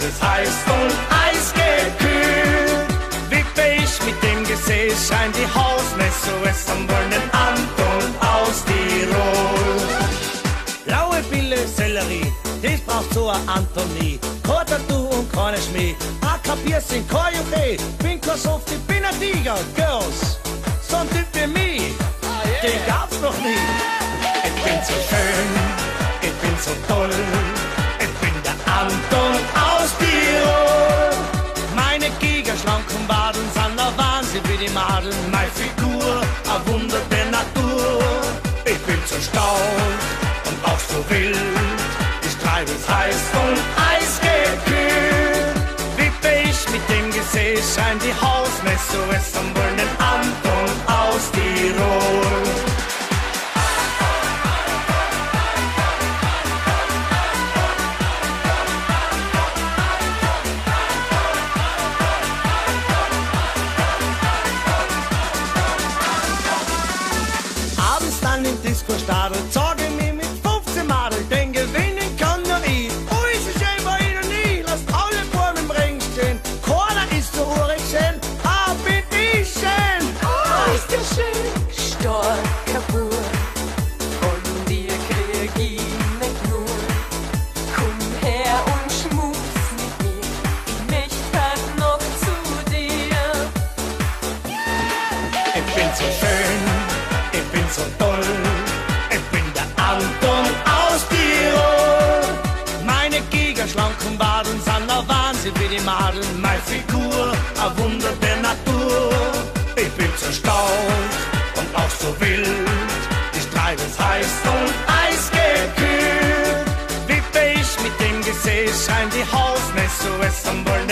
es heiß und eisgekühlt. Wippe ich mit dem Gesäß, scheint die Hausmesse es am Wollen Anton aus Tirol. Blaue Pille, Sellerie, das braucht so ein Antonie. Kein Tattoo und keine Schmäh, AK-Piercing, kein Juche. Bin kein Soft, ich bin ein Tiger, Girls. So ein Typ wie mich, den gab's noch nie. Ich bin so schön, ich bin so toll, ich bin der Anton aus Tirol. Meine gigaschlanken Waden sind ein Wahnsinn wie die Madeln. Meine Figur, ein Wunder der Natur. Ich bin so stark und auch so wild, ich treibe es heiß und eisgekühlt. Wippe ich mit dem Gesäß, scheint die Hausmesse es am Wollen Anton aus Tirol. Dann im Disco-Stadel, zeige mich mit 15 Madel, denn gewinnen kann nur ich. Oh, ist es schön bei Ihnen nie, lasst alle vor dem Ring stehen. Keiner ist so urig schön, bin ich schön. Oh, ist der schön, starker Bub, von dir krieg ich nicht nur. Komm her und schmus mit mir, ich möcht grad noch zu dir. Ich bin so schön, ich bin so toll, ich bin der Anton aus Tirol. Meine gigaschlanken Waden sind ein Wahnsinn wie die Madeln. Meine Figur, ein Wunder der Natur. Ich bin so stark und auch so wild, ich treibe es heiß und eisgekühlt. Wippe ich mit dem Gesäß, scheint die Hausmesse es am Wollen